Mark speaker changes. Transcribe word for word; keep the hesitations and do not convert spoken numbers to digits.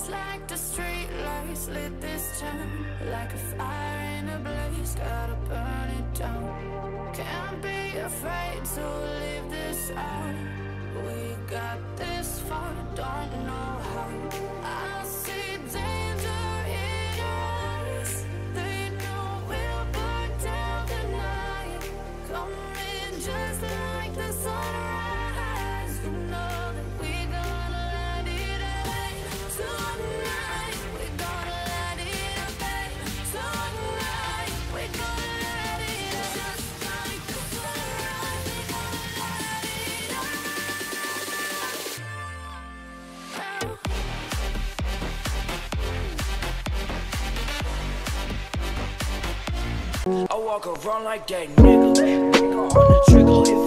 Speaker 1: Just like the street lights lit this town, like a fire in a blaze, gotta burn it down. Can't be afraid to leave this out. We got this far, don't know how. I see danger in your eyes. They know we'll burn down the night. Coming just like the sunrise. You know that we're gonna let it rain tonight. We're gonna let it rain tonight. We're gonna let it rain just like the sunrise. We're gonna let it rain.
Speaker 2: I walk around like that nigga, nigga on the trigger if